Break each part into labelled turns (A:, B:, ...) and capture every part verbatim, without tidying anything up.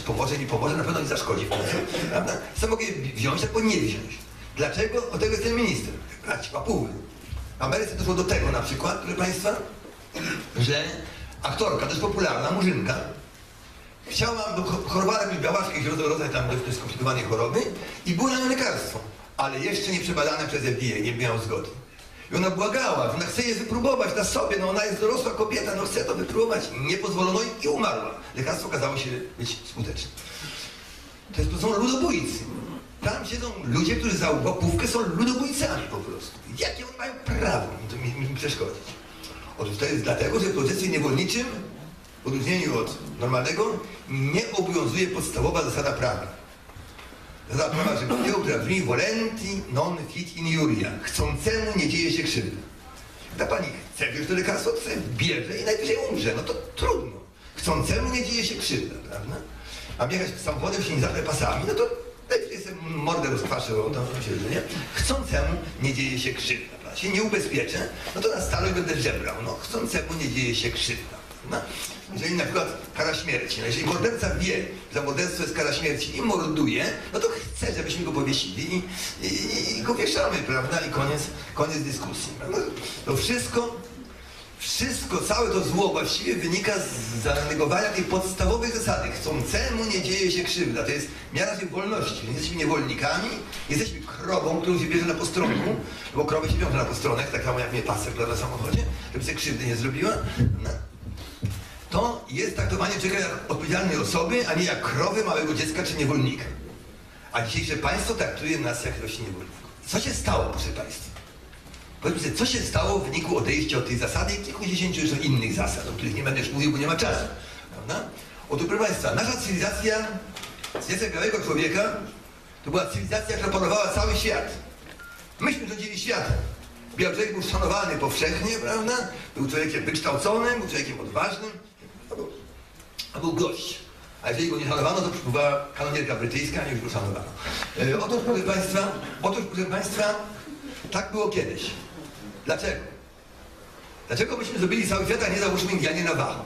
A: pomoże, nie pomoże, na pewno nie zaszkodzi w końcu, prawda? Co mogę wziąć, albo nie wziąć. Dlaczego? Od tego jest ten minister. Brać papuły. W Ameryce doszło do tego na przykład, proszę Państwa, że aktorka, dość popularna, Murzynka, chciała, chorowała jakąś białaszkę, jakieś rodzaj tam dość skomplikowanej choroby i było na nią lekarstwo, ale jeszcze nie przebadane przez F D A, nie miało zgody. I ona błagała, że ona chce je wypróbować na sobie, no ona jest dorosła kobieta, no chce to wypróbować, nie pozwolono i umarła. Lekarstwo okazało się być skuteczne. To, jest, to są ludobójcy. Tam siedzą ludzie, którzy za łapówkę są ludobójcami po prostu. Jakie oni mają prawo mi, mi, mi przeszkodzić? Otóż to jest dlatego, że w procesie niewolniczym, w odróżnieniu od normalnego, nie obowiązuje podstawowa zasada prawa. Zasada prawa rzymskiego, która brzmi volenti non fit injuria. Chcącemu nie dzieje się krzywdy. Ta pani chce wziąć to lekarstwo, to sobie bierze i najwyżej umrze. No to trudno. Chcącemu nie dzieje się krzywda, prawda? Mam jechać samochodem, się nie zapnę pasami, no to najwyżej sobie mordę rozkwaszę o to siedzenie. Chcącemu nie dzieje się krzywda. Prawda? Się nie ubezpieczę, no to na stale będę żebrał. No chcącemu nie dzieje się krzywda. No. Jeżeli na przykład kara śmierci, no jeżeli morderca wie, że za morderstwo jest kara śmierci i morduje, no to chce, żebyśmy go powiesili i, i, i go wieszamy, prawda? I koniec, koniec dyskusji. No, to wszystko, wszystko, całe to zło właściwie wynika z zanegowania tej podstawowej zasady. Chcącemu nie dzieje się krzywda. To jest miara tej wolności. Nie jesteśmy niewolnikami, jesteśmy krową, którą się bierze na postronku, bo krowy się wiąże na postronek, tak samo jak mnie pasek na samochodzie, żeby sobie krzywdy nie zrobiła. No. To jest traktowanie człowieka jak odpowiedzialnej osoby, a nie jak krowy, małego dziecka czy niewolnika. A dzisiejsze państwo traktuje nas jak rośnie niewolników. Co się stało, proszę Państwa? Powiedzmy sobie, co się stało w wyniku odejścia od tej zasady i kilkudziesięciu jeszcze innych zasad, o których nie będę już mówił, bo nie ma czasu. Prawda? Otóż, proszę Państwa, nasza cywilizacja, cywilizacja białego człowieka, to była cywilizacja, która panowała cały świat. Myśmy rządzili światem. Biały człowiek był szanowany powszechnie, prawda? Był człowiekiem wykształconym, był człowiekiem odważnym, a był, a był gość. A jeżeli go nie szanowano, to przypływała kanonierka brytyjska, nie już go szanowano. E, otóż, proszę Państwa, otóż, proszę Państwa, tak było kiedyś. Dlaczego? Dlaczego byśmy zrobili cały świat, a nie załóżmy Indianie Navajo?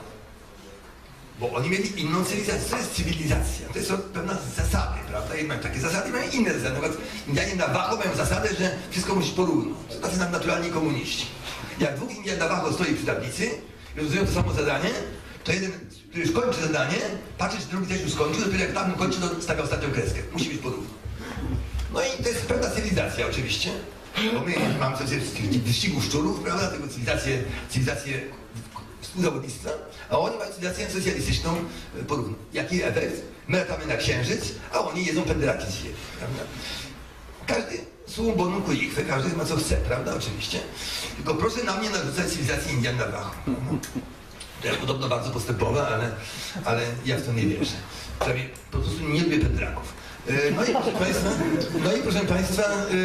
A: Bo oni mieli inną cywilizację. Co jest cywilizacja? To jest pewna zasady, prawda? I mają takie zasady, mają inne zasady. Na przykład Indianie Navajo mają zasadę, że wszystko musi porówno. To tacy nam naturalni komuniści. Jak dwóch Indian Navajo stoi przy tablicy i rozwiązują to samo zadanie, to jeden, który już kończy zadanie, patrzy, czy drugi też już skończył, dopiero jak tamten kończy, to stawia ostatnią kreskę. Musi być porówno. No i to jest pewna cywilizacja oczywiście. Bo my mamy coś z tych wyścigów szczurów, prawda? Tego cywilizację, cywilizację współzawodnictwa, a oni mają cywilizację socjalistyczną porówno. Jaki efekt? My latamy na księżyc, a oni jedzą pęderaki z ziemi, prawda? Każdy słum bonum kuichwę, każdy ma co chce, prawda? Oczywiście. Tylko proszę na mnie narzucać cywilizację Indian Navajo. To jest podobno bardzo postępowe, ale, ale ja w to nie wierzę. Przynajmniej po prostu nie lubię pędraków. No i proszę Państwa, no i proszę Państwa,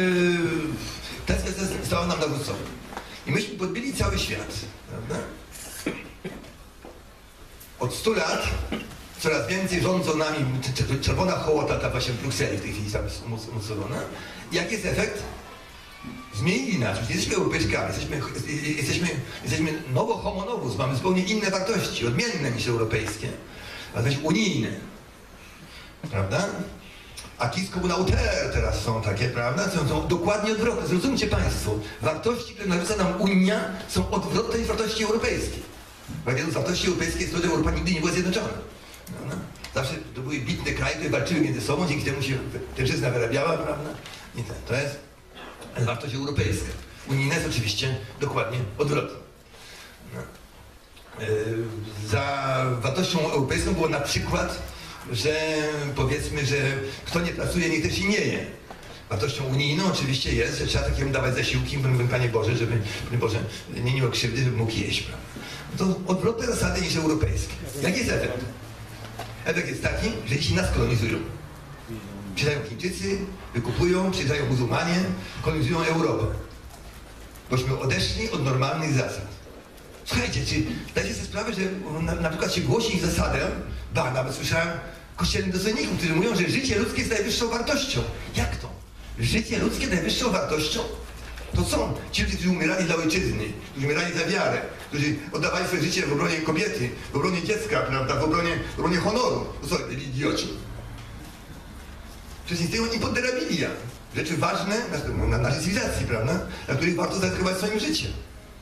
A: ten sukces został nam narzucony. I myśmy podbili cały świat, prawda? Od stu lat coraz więcej rządzą nami czerwona hołota, ta właśnie w Brukseli w tej chwili tam jest umocowana. Jaki jest efekt? Zmienili nas, już nie jesteśmy Europejczykami, jesteśmy, jesteśmy, jesteśmy nowo homo novus, mamy zupełnie inne wartości, odmienne niż europejskie, ale też unijne, prawda? Acquis communautaire teraz są takie, prawda? Są, są dokładnie odwrotne. Zrozumcie Państwo, wartości, które narzuca nam Unia, są odwrotne niż wartości europejskie. Bo jedną z wartości europejskich jest to, że Europa nigdy nie była zjednoczona. Prawda? Zawsze to były bitne kraje, które walczyły między sobą, dzięki temu się tężyzna wyrabiała, prawda? I ten, to jest wartość europejska. Unijna jest oczywiście dokładnie odwrotna. No. Yy, za wartością europejską było na przykład, że powiedzmy, że kto nie pracuje, niech też i nie je. Wartością unijną oczywiście jest, że trzeba takiemu dawać zasiłki, Panie Boże, żeby Boże, nie miał krzywdy, żeby mógł jeść. Prawda? To odwrotne zasady niż europejskie. Jaki jest efekt? Efekt jest taki, że dziś nas kolonizują. Przyjeżdżają Chińczycy, wykupują, przyjeżdżają muzułmanie, kolonizują Europę. Bośmy odeszli od normalnych zasad. Słuchajcie, czy dajcie sobie sprawę, że na, na przykład się głosi ich zasadę, ba, nawet słyszałem kościelnych dostojników, którzy mówią, że życie ludzkie jest najwyższą wartością. Jak to? Życie ludzkie najwyższą wartością? To są ci ludzie, którzy umierali dla ojczyzny, którzy umierali za wiarę, którzy oddawali swoje życie w obronie kobiety, w obronie dziecka, prawda, w obronie, w obronie honoru. To są byli idioci. Przecież nic tego nie podderabili ja. Rzeczy ważne na, na naszej cywilizacji, prawda, na których warto zaryzykować swoim życiem.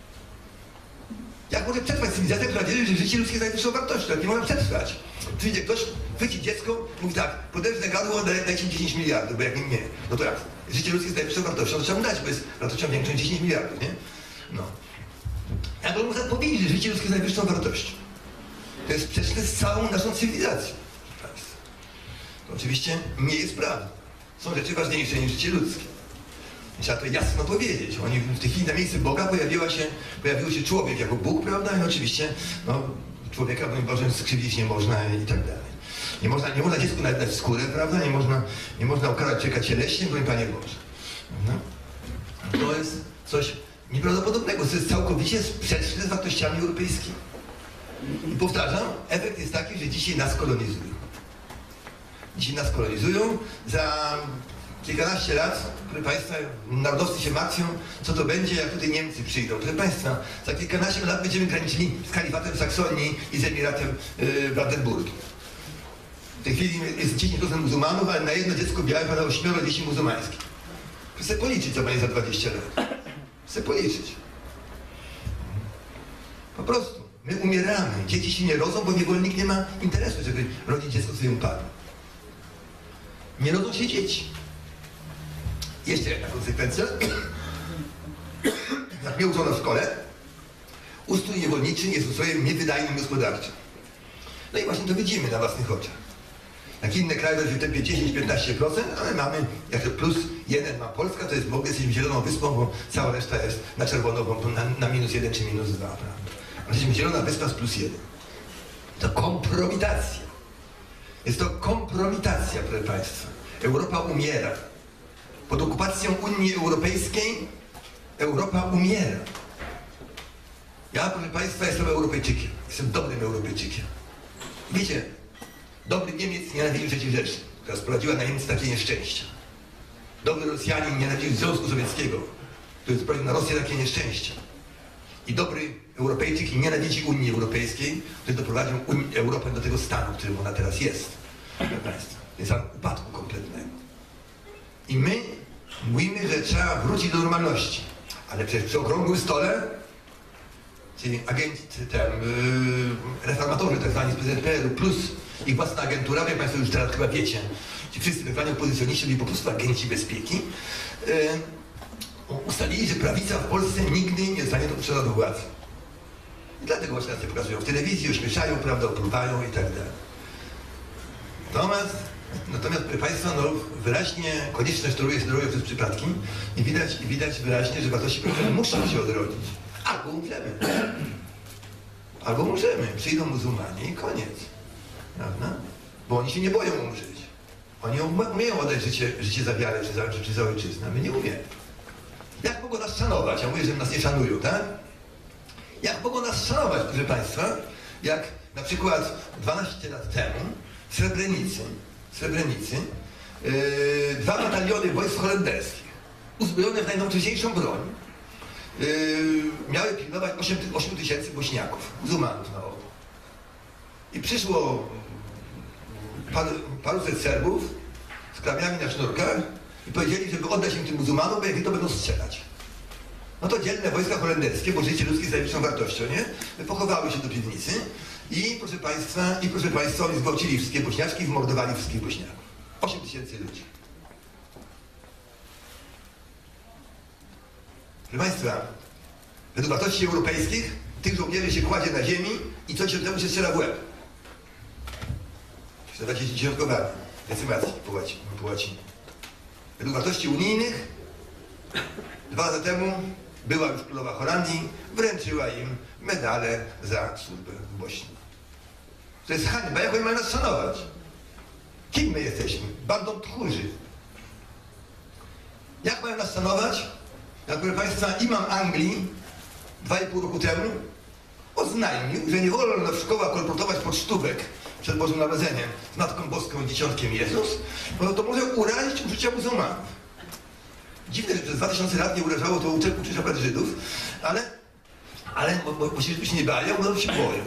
A: Jak może przetrwać cywilizacja, która wierzy, że życie ludzkie jest najwyższą wartością? Jak nie może przetrwać? Przyjdzie ktoś, chwyci dziecko, mówi tak, poderżnę gardło, daj, dajcie dziesięć miliardów, bo jak nie, nie. No to jak? Życie ludzkie jest najwyższą wartością, to trzeba mu dać, bo jest wartością większą niż dziesięć miliardów, nie? No. Ja bym mógł powiedzieć, że życie ludzkie jest najwyższą wartością. To jest sprzeczne z całą naszą cywilizacją. To oczywiście nie jest prawda. Są rzeczy ważniejsze niż życie ludzkie. Trzeba to jasno powiedzieć. Oni w tej chwili na miejsce Boga pojawiła się, pojawił się człowiek jako Bóg, prawda? I oczywiście no, człowieka, broń Boże, skrzywdzić nie można i tak dalej. Nie można, nie można dziecku nawet dać skórę, prawda? Nie można, nie można ukarać człowieka cieleśnie, broń Panie Boże. Prawda? To jest coś nieprawdopodobnego. To jest całkowicie sprzeczne z wartościami europejskimi. I powtarzam, efekt jest taki, że dzisiaj nas kolonizują. Dzisiaj nas kolonizują. Za kilkanaście lat, proszę Państwa, narodowcy się martwią, co to będzie, jak tutaj Niemcy przyjdą. Proszę Państwa, za kilkanaście lat będziemy graniczyli z kalifatem Saksonii i z emiratem yy, Brandenburgii. W tej chwili jest dziesięć procent muzułmanów, ale na jedno dziecko białe pada ośmioro dzieci muzułmańskich. Chcę policzyć, co będzie za dwadzieścia lat. Chcę policzyć. Po prostu. My umieramy. Dzieci się nie rodzą, bo niewolnik nie ma interesu, żeby rodzić dziecko swojemu panu. Nie rodzą się dzieci. Jeszcze jedna konsekwencja. Jak mnie uczono w szkole, ustrój niewolniczy jest ustrojem niewydajnym gospodarczym. No i właśnie to widzimy na własnych oczach. Jak inne kraje to w tempie dziesięć do piętnastu procent, ale mamy, jak to plus jeden ma Polska, to jest w ogóle jesteśmy zieloną wyspą, bo cała reszta jest na czerwono, bo na, na minus jeden czy minus dwa. Prawda? Jesteśmy zielona wyspa z plus jeden. To kompromitacja. Jest to kompromitacja, proszę Państwa. Europa umiera. Pod okupacją Unii Europejskiej Europa umiera. Ja, proszę Państwa, jestem Europejczykiem. Jestem dobrym Europejczykiem. Wiecie, dobry Niemiec nienawidził trzeciej Rzeszy, która sprowadziła na Niemcy takie nieszczęścia. Dobry Rosjanin nienawidził Związku Sowieckiego, który sprowadził na Rosję takie nieszczęścia. I dobry Europejczyk nienawidzi Unii Europejskiej, który doprowadził Unii, Europę do tego stanu, w którym ona teraz jest. Proszę Państwa, to jest stan upadku kompletnego. I my mówimy, że trzeba wrócić do normalności. Ale przecież przy okrągłym stole ci agenci, ten, yy, reformatorzy tak zwani z P Z P R u plus ich własna agentura, jak Państwo już teraz chyba wiecie, ci wszyscy tak zwani opozycjoniści byli po prostu agenci bezpieki, yy, ustalili, że prawica w Polsce nigdy nie zostanie dopuszczona do władzy. I dlatego właśnie nas to pokazują w telewizji, ośmieszają, prawda, opluwają i tak dalej. Natomiast, natomiast proszę Państwa, no, wyraźnie konieczność toruje zdrowie przez przypadki i widać, i widać wyraźnie, że wartości prawne muszą się odrodzić. Albo umrzemy. Albo umrzemy. Przyjdą muzułmanie i koniec. Prawda? Bo oni się nie boją umrzeć. Oni umieją oddać życie, życie za wiarę czy za, czy za ojczyznę. My nie umiemy. Jak mogą nas szanować? Ja mówię, że nas nie szanują, tak? Jak mogą nas szanować, proszę Państwa, jak na przykład dwanaście lat temu w Srebrenicy, w Srebrenicy yy, dwa bataliony wojsk holenderskich, uzbrojone w najnowocześniejszą broń, Yy, miały pilnować osiem tysięcy bośniaków, muzułmanów na obu. I przyszło par, paruset Serbów z klamniami na sznurkach i powiedzieli, żeby oddać im tym muzułmanom, bo jak to będą strzelać. No to dzielne wojska holenderskie, bo życie ludzkie jest najwyższą wartością, nie? Pochowały się do piwnicy i proszę Państwa, i proszę Państwa, oni zgwałcili wszystkie bośniaczki i mordowali wszystkich bośniaków. osiem tysięcy ludzi. Proszę Państwa, według wartości europejskich tych żołnierzy się kładzie na ziemi i coś od temu się strzela w łeb. Nazywacie się dziesiątkowanie, decymacji po łacinie. Według wartości unijnych dwa lata temu była już królowa Holandii, wręczyła im medale za służbę w Bośni. To jest hańba, jak oni mają nas szanować? Kim my jesteśmy? Bandą tchórzy. Jak mają nas szanować? Jak, proszę Państwa, imam Anglii dwa i pół roku temu oznajmił, że nie wolno w szkołach kolportować pocztówek przed Bożym Narodzeniem z Matką Boską i Dzieciątkiem Jezus, bo to może urazić uczucia muzułmanów. Dziwne, że przez dwa tysiące lat nie urażało to uczyć akurat Żydów, ale, ale bo, bo, bo się Żydów się nie bają, bo się boją.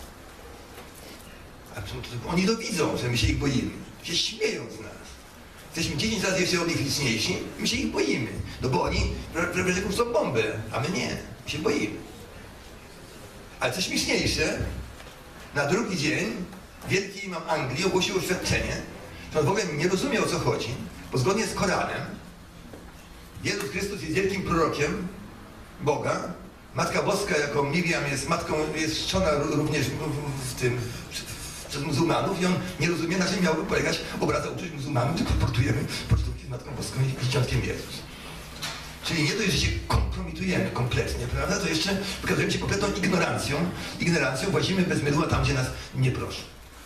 A: A oni to widzą, że my się ich boimy. Się śmieją z nas. Jesteśmy dziesięć razy jeszcze od nich liczniejsi, my się ich boimy. No bo oni prawie że puszczą bombę, a my nie. My się boimy. Ale co śmieszniejsze, na drugi dzień wielki imam Anglii ogłosił oświadczenie, że on w ogóle nie rozumie, o co chodzi, bo zgodnie z Koranem Jezus Chrystus jest wielkim prorokiem Boga. Matka Boska jako Miriam jest matką, jest czczona również w, w, w tym przez muzułmanów i on nie rozumie, na czym miałby polegać obraza uczuć muzułmanów, tylko portujemy pocztówki z Matką Boską i Dzieciątkiem Jezus. Czyli nie dość, że się kompromitujemy kompletnie, prawda, to jeszcze pokazujemy się kompletną ignorancją. Ignorancją włazimy bez mydła tam, gdzie nas nie proszą.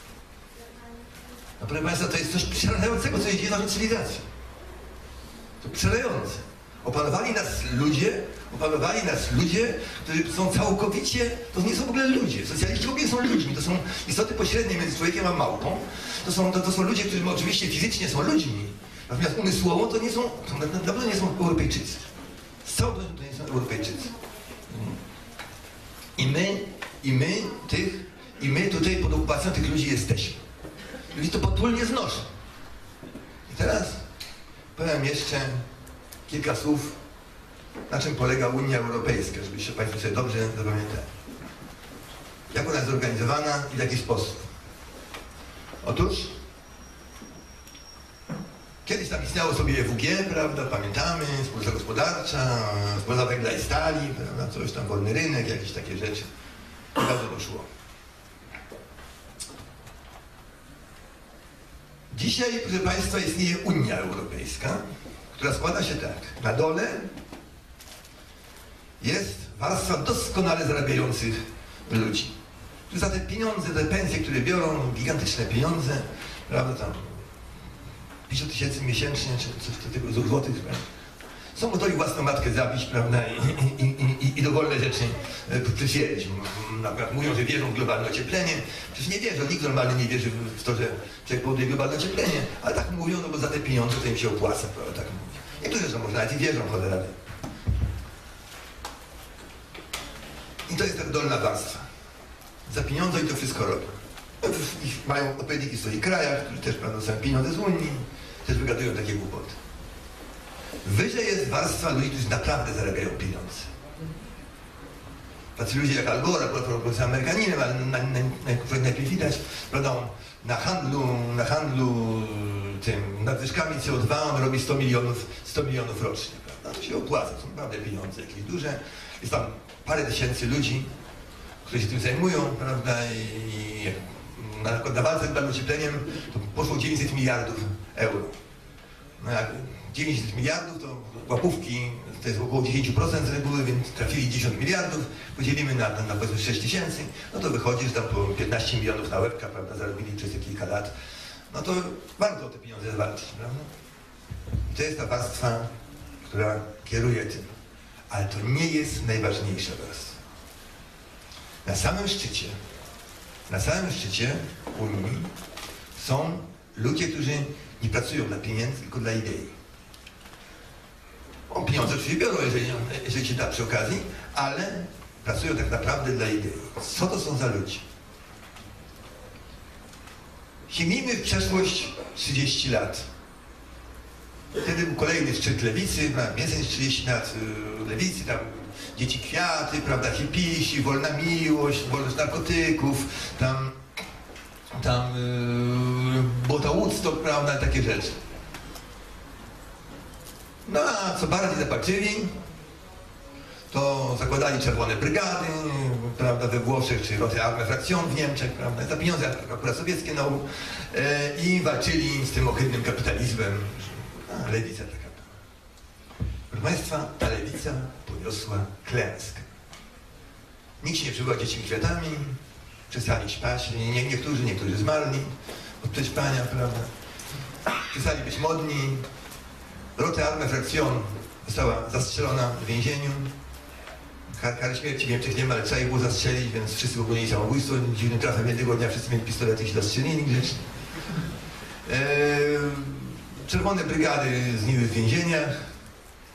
A: No proszę Państwa, to jest coś przerażającego, co się dzieje z naszą cywilizacją. To przerażające. Opanowali nas ludzie, opanowali nas ludzie, którzy są całkowicie, to nie są w ogóle ludzie. Socjaliści w ogóle są ludźmi, to są istoty pośrednie między człowiekiem a małpą. To są, to, to są ludzie, którzy oczywiście fizycznie są ludźmi, natomiast umysłowo to nie są, to naprawdę nie są Europejczycy. Z całą pewnością to nie są Europejczycy. I my, i my tych, i my tutaj pod okupacją tych ludzi jesteśmy. Ludzi to potulnie znoszą. I teraz powiem jeszcze kilka słów, na czym polega Unia Europejska, żebyście Państwo sobie dobrze zapamiętali. Jak ona jest zorganizowana i w jaki sposób? Otóż kiedyś tam istniało sobie E W G, prawda, pamiętamy, wspólnota gospodarcza, wspólnota węgla i stali, prawda, coś tam, wolny rynek, jakieś takie rzeczy. I bardzo to szło. Dzisiaj, proszę Państwa, istnieje Unia Europejska, która składa się tak. Na dole jest warstwa doskonale zarabiających ludzi. Za te pieniądze, te pensje, które biorą, gigantyczne pieniądze, prawda, tam pięćdziesiąt tysięcy miesięcznie, czy coś takiego złotych, prawda, są gotowi własną matkę zabić, prawda, i, i, i, i dowolne rzeczy przysięć. Na przykład mówią, że wierzą w globalne ocieplenie. Przecież nie wierzą, nikt normalnie nie wierzy w to, że człowiek powoduje globalne ocieplenie, ale tak mówią, no bo za te pieniądze to im się opłaca, prawda, tak mówią. Niektórzy że może nawet i wierzą, cholera. I to jest tak dolna warstwa. Za pieniądze i to wszystko robią. Mają odpowiedniki w swoich krajach, którzy też, prawda, są pieniądze z Unii, też wygadują takie głupoty. Wyżej jest warstwa ludzi, którzy naprawdę zarabiają pieniądze. Tacy ludzie jak Al Gore, akurat Amerykaninem, ale najpierw widać, prawda, na handlu, na handlu tym nadwyżkami C O dwa on robi sto milionów, sto milionów rocznie, prawda? To się opłaca, są naprawdę pieniądze jakieś duże. Jest tam parę tysięcy ludzi, którzy się tym zajmują, prawda, i na przykład na walce z globalnym ociepleniem to poszło dziewięćset miliardów euro. No jak dziewięćset miliardów to łapówki, to jest około dziesięć procent z reguły, więc trafili dziesięć miliardów, podzielimy na, na, na powiedzmy sześć tysięcy, no to wychodzi, że tam po piętnaście milionów na łebka, prawda, zarobili przez te kilka lat. No to warto te pieniądze zwalczyć, prawda? I to jest ta warstwa, która kieruje tym. Ale to nie jest najważniejsza warstwa. Na samym szczycie, na samym szczycie Unii są ludzie, którzy nie pracują dla pieniędzy, tylko dla idei. O, pieniądze oczywiście biorą, jeżeli, jeżeli się da przy okazji, ale pracują tak naprawdę dla idei. Co to są za ludzie? Sięgnijmy w przeszłość trzydzieści lat. Wtedy był kolejny szczyt lewicy, więcej niż trzydzieści lat lewicy, tam dzieci kwiaty, prawda, hipisi, wolna miłość, wolność narkotyków, tam, tam yy, było to Woodstock, prawda, takie rzeczy. No a co bardziej zapatrzyli, to zakładali czerwone brygady, prawda, we Włoszech, czy Rote Armee Fraktion w Niemczech, prawda, za pieniądze akurat sowieckie no, e, i walczyli z tym ohydnym kapitalizmem. A, lewica taka. Proszę Państwa, ta lewica poniosła klęskę. Nikt się nie przybyła dziećmi kwiatami, przestali śpać, nie, niektórzy, niektórzy zmarli od prześpania, prawda, przestali być modni. Rote Armee Fraktion została zastrzelona w więzieniu. Kary śmierci w Niemczech nie ma, ale trzeba ich było zastrzelić, więc wszyscy popełnili samobójstwo. Dziwnym trafem jednego dnia wszyscy mieli pistolety i się zastrzelili grzecznie. Eee, czerwone brygady zgniły w więzieniach.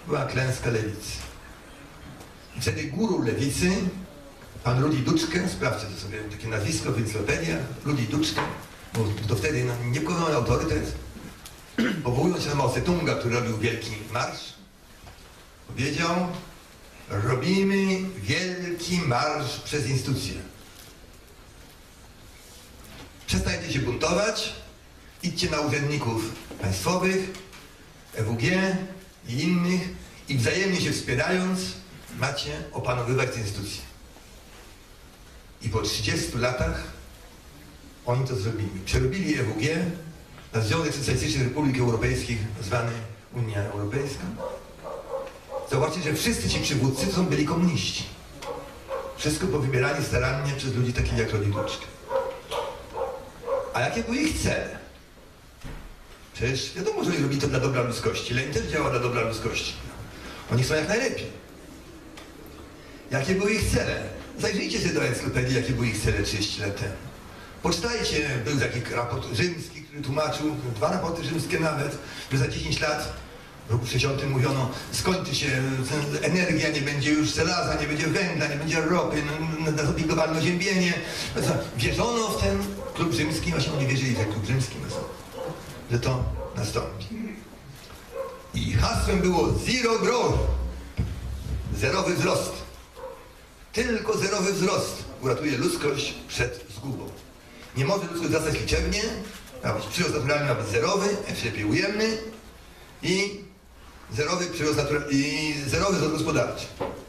A: była klęska lewicy. I wtedy guru lewicy, pan Rudi Dutschke, sprawdźcie to sobie, takie nazwisko w encyklopediach, Rudi Dutschke, bo to wtedy no, niepokonany autorytet, powołując się na Mao Tse-tunga, który robił wielki marsz, powiedział: robimy wielki marsz przez instytucje. Przestańcie się buntować, idźcie na urzędników państwowych, E W G i innych i wzajemnie się wspierając macie opanowywać te instytucje. I po trzydziestu latach oni to zrobili. Przerobili E W G na Związek Socjalistycznych Republik Europejskich, zwany Unia Europejska. Zobaczcie, że wszyscy ci przywódcy to są byli komuniści. Wszystko powybierani starannie przez ludzi takich jak Rudi Dutschke. A jakie były ich cele? Przecież wiadomo, że oni robili to dla dobra ludzkości. Lenin też działa dla dobra ludzkości. Oni chcą jak najlepiej. Jakie były ich cele? Zajrzyjcie sobie do encyklopedii, jakie były ich cele trzydzieści lat temu. Poczytajcie, był taki raport rzymski, który tłumaczył, dwa raporty rzymskie nawet, że za dziesięć lat, w roku sześćdziesiątym mówiono, skończy się energia, nie będzie już żelaza, nie będzie węgla, nie będzie ropy, nastąpi globalne oziębienie. Wierzono w ten klub rzymski, właśnie oni wierzyli, że klub rzymski nastąpi, że to nastąpi. I hasłem było zero growth, zerowy wzrost. Tylko zerowy wzrost uratuje ludzkość przed zgubą. Nie może ludzkość wzrastać liczebnie, ma być przyrost naturalny, ma być zerowy, a lepiej ujemny i zerowy przyrost naturalny, i zerowy wzrost gospodarczy.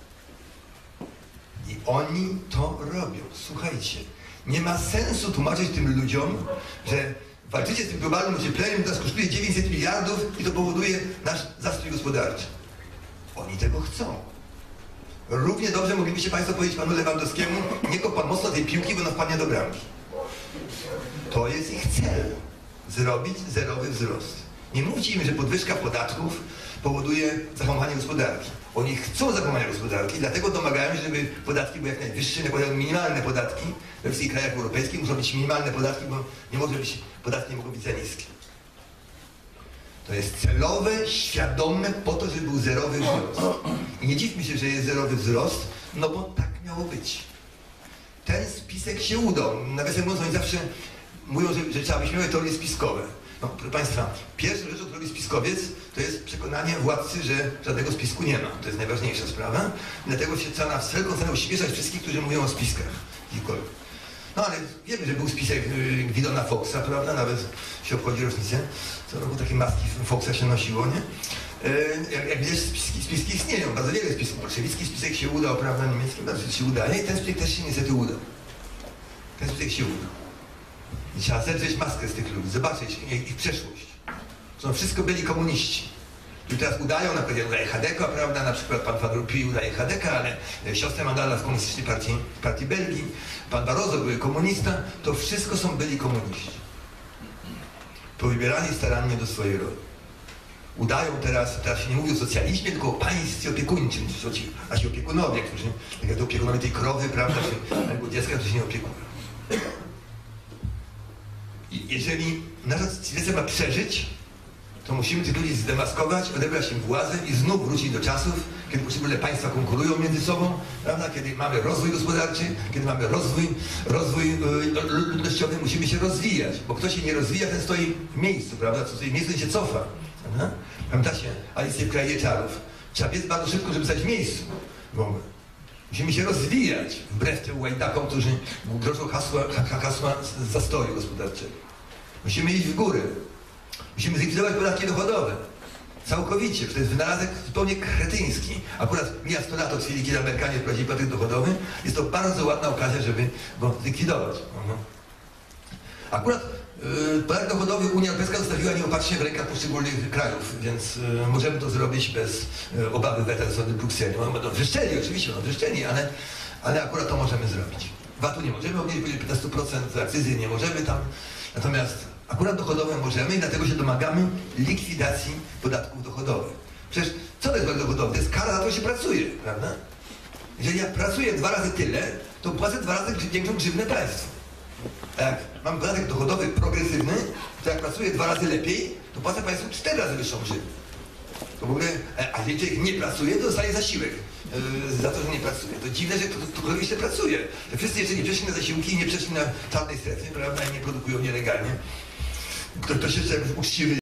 A: I oni to robią. Słuchajcie, nie ma sensu tłumaczyć tym ludziom, że walczycie z tym globalnym ociepleniem, to nas kosztuje dziewięćset miliardów i to powoduje nasz zastrój gospodarczy. Oni tego chcą. Równie dobrze moglibyście Państwo powiedzieć panu Lewandowskiemu: nie kop pan mocno tej piłki, bo nas wpadnie do bramki. To jest ich cel. Zrobić zerowy wzrost. Nie mówcie im, że podwyżka podatków powoduje zahamowanie gospodarki. Oni chcą zahamowania gospodarki, dlatego domagają się, żeby podatki były jak najwyższe, nakładają minimalne podatki. We wszystkich krajach europejskich muszą być minimalne podatki, bo nie może być, podatki nie mogą być za niskie. To jest celowe, świadome po to, żeby był zerowy wzrost. I nie dziwmy się, że jest zerowy wzrost, no bo tak miało być. Ten spisek się udał. Nawiasem mówiąc, oni zawsze mówią, że, że trzeba wyśmiewać teorie spiskowe. No, proszę Państwa, pierwszą rzeczą, którą robi spiskowiec, to jest przekonanie władcy, że żadnego spisku nie ma. To jest najważniejsza sprawa. Dlatego się trzeba na wszelką cenę uśmieszać wszystkich, którzy mówią o spiskach. No ale wiemy, że był spisek Gwidona Foxa, prawda? Nawet się obchodzi rocznicę. Co roku takie maski Foxa się nosiło, nie? Jak, jak widać, spiski, spiski istnieją, bardzo wiele spisków. Bolszewicki spisek się udał, prawda? Niemiecki bardzo się udaje i ten spisek też się niestety udał. Ten spisek się udał. I trzeba zedrzeć maskę z tych ludzi, zobaczyć ich, ich przeszłość. Są wszystko byli komuniści. Tu teraz udają, na przykład udaje Hadeka, prawda? Na przykład pan Van Rompuy udaje Hadeka, ale siostra Mandela z komunistycznej partii, partii Belgii, pan Barroso był komunista. To wszystko są byli komuniści. Powybierali starannie do swojej roli. Udają teraz, teraz się nie mówi o socjalizmie, tylko o państwie opiekuńczym. To są ci nasi opiekunowie, którzy, tak jak to opiekunowie tej krowy, prawda, czy albo dziecka, którzy się nie opiekują. I jeżeli nasza cywilizacja ma przeżyć, to musimy tych ludzi zdemaskować, odebrać im władzę i znów wrócić do czasów, kiedy poszczególne państwa konkurują między sobą, prawda? Kiedy mamy rozwój gospodarczy, kiedy mamy rozwój, rozwój yy, ludnościowy, musimy się rozwijać, bo kto się nie rozwija, ten stoi w miejscu, prawda? Co stoi w miejscu, ten się cofa. Prawda? Pamiętacie Alicję w Krainie Czarów? Trzeba biec bardzo szybko, żeby stać w miejscu. Bo musimy się rozwijać, wbrew tym łajdakom, którzy grożą hasła, hasła zastoju gospodarczego. Musimy iść w górę. Musimy zlikwidować podatki dochodowe. Całkowicie, to jest wynalazek zupełnie kretyński. Akurat mija sto lat od chwili, kiedy Amerykanie wprowadzili podatek dochodowy. Jest to bardzo ładna okazja, żeby go zlikwidować. Akurat yy, podatek dochodowy Unia Europejska zostawiła nieopatrznie w rękach poszczególnych krajów, więc yy, możemy to zrobić bez yy, obawy weta ze strony Brukseli. No, będą wrzeszczeli, oczywiście, będą wrzeszczeli, ale, ale akurat to możemy zrobić. V A T-u nie możemy obniżyć piętnaście procent, akcyzy nie możemy tam, natomiast akurat dochodowe możemy i dlatego się domagamy likwidacji podatków dochodowych. Przecież co to jest podatek dochodowy? To jest kara za to, że się pracuje, prawda? Jeżeli ja pracuję dwa razy tyle, to płacę dwa razy większą grzywnę państwu. A jak mam podatek dochodowy progresywny, to jak pracuję dwa razy lepiej, to płacę państwu cztery razy wyższą grzywnę. To w ogóle, a jeżeli człowiek nie pracuje, to dostaje zasiłek yy, za to, że nie pracuje. To dziwne, że ktoś jeszcze pracuje. Że wszyscy jeszcze nie przeszli na zasiłki i nie przeszli na czarnej strefy, prawda, i nie produkują nielegalnie. Ktoś jeszcze uczciwy